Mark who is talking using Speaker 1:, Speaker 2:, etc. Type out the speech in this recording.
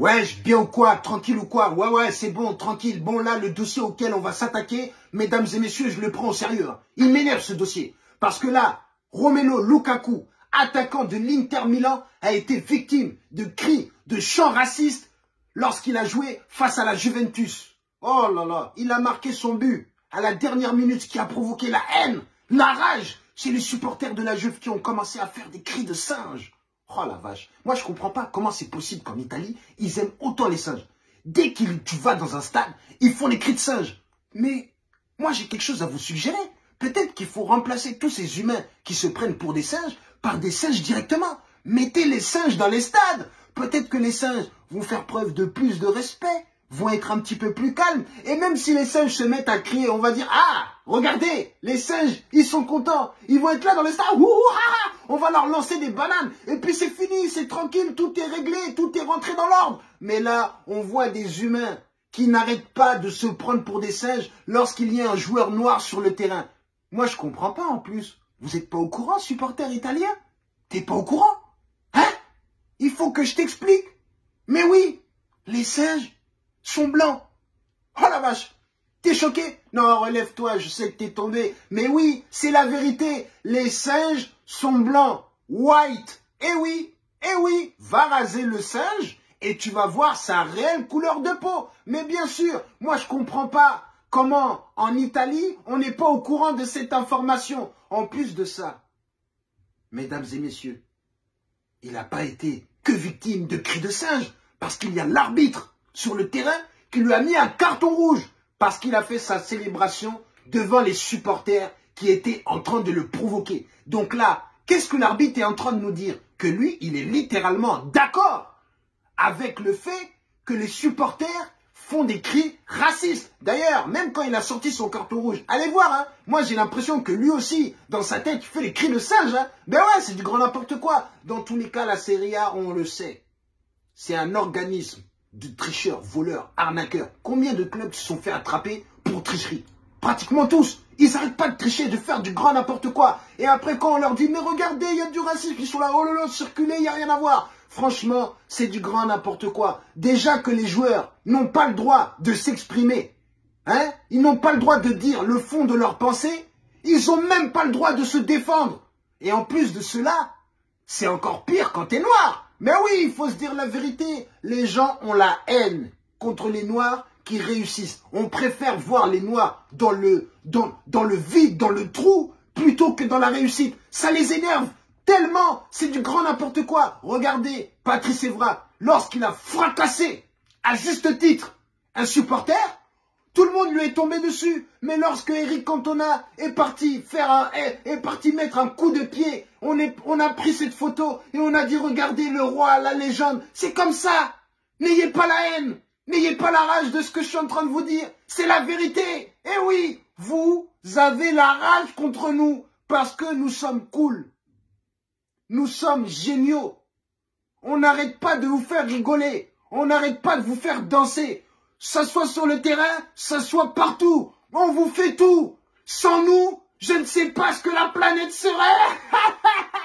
Speaker 1: Ouais, bien ou quoi? Tranquille ou quoi? Ouais, c'est bon, tranquille. Bon, là, le dossier auquel on va s'attaquer, mesdames et messieurs, je le prends au sérieux. Hein. Il m'énerve ce dossier. Parce que là, Romelu Lukaku, attaquant de l'Inter Milan, a été victime de cris, de chants racistes lorsqu'il a joué face à la Juventus. Oh là là, il a marqué son but à la dernière minute, ce qui a provoqué la haine, la rage chez les supporters de la Juve qui ont commencé à faire des cris de singe. Oh la vache, moi je comprends pas comment c'est possible qu'en Italie, ils aiment autant les singes. Dès que tu vas dans un stade, ils font les cris de singe. Mais moi j'ai quelque chose à vous suggérer. Peut-être qu'il faut remplacer tous ces humains qui se prennent pour des singes par des singes directement. Mettez les singes dans les stades. Peut-être que les singes vont faire preuve de plus de respect, vont être un petit peu plus calmes. Et même si les singes se mettent à crier, on va dire, ah, regardez, les singes, ils sont contents. Ils vont être là dans le stade. On va leur lancer des bananes. Et puis c'est fini, c'est tranquille, tout est réglé, tout est rentré dans l'ordre. Mais là, on voit des humains qui n'arrêtent pas de se prendre pour des singes lorsqu'il y a un joueur noir sur le terrain. Moi, je comprends pas en plus. Vous n'êtes pas au courant, supporter italien? T'es pas au courant? Hein? Il faut que je t'explique. Mais oui, les singes sont blancs. Oh la vache, t'es choqué? Non, relève-toi, je sais que t'es tombé. Mais oui, c'est la vérité. Les singes sont blancs. White. Eh oui, va raser le singe et tu vas voir sa réelle couleur de peau. Mais bien sûr, moi je comprends pas comment en Italie, on n'est pas au courant de cette information. En plus de ça, mesdames et messieurs, il n'a pas été que victime de cris de singe parce qu'il y a l'arbitre sur le terrain qui lui a mis un carton rouge parce qu'il a fait sa célébration devant les supporters qui étaient en train de le provoquer. Donc là, qu'est-ce que l'arbitre est en train de nous dire? Que lui, il est littéralement d'accord avec le fait que les supporters font des cris racistes. D'ailleurs, même quand il a sorti son carton rouge, allez voir, hein, moi j'ai l'impression que lui aussi, dans sa tête, il fait les cris de singe. Hein. Ben ouais, c'est du grand n'importe quoi. Dans tous les cas, la Serie A, on le sait, c'est un organisme de tricheurs, voleurs, arnaqueurs. Combien de clubs se sont fait attraper pour tricherie? Pratiquement tous. Ils n'arrêtent pas de tricher, de faire du grand n'importe quoi. Et après, quand on leur dit, mais regardez, il y a du racisme, ils sont là, oh là là, circulez, il n'y a rien à voir. Franchement, c'est du grand n'importe quoi. Déjà que les joueurs n'ont pas le droit de s'exprimer. Hein? Ils n'ont pas le droit de dire le fond de leur pensée. Ils n'ont même pas le droit de se défendre. Et en plus de cela, c'est encore pire quand t'es noir. Mais oui, il faut se dire la vérité. Les gens ont la haine contre les noirs qui réussissent. On préfère voir les noirs dans le vide, dans le trou, plutôt que dans la réussite. Ça les énerve. Tellement, c'est du grand n'importe quoi. Regardez, Patrice Evra, lorsqu'il a fracassé, à juste titre, un supporter, tout le monde lui est tombé dessus. Mais lorsque Eric Cantona est parti mettre un coup de pied, on a pris cette photo et on a dit, regardez le roi, la légende. C'est comme ça. N'ayez pas la haine. N'ayez pas la rage de ce que je suis en train de vous dire. C'est la vérité. Eh oui, vous avez la rage contre nous parce que nous sommes cool. Nous sommes géniaux. On n'arrête pas de vous faire rigoler. On n'arrête pas de vous faire danser. Ça soit sur le terrain, ça soit partout. On vous fait tout. Sans nous, je ne sais pas ce que la planète serait.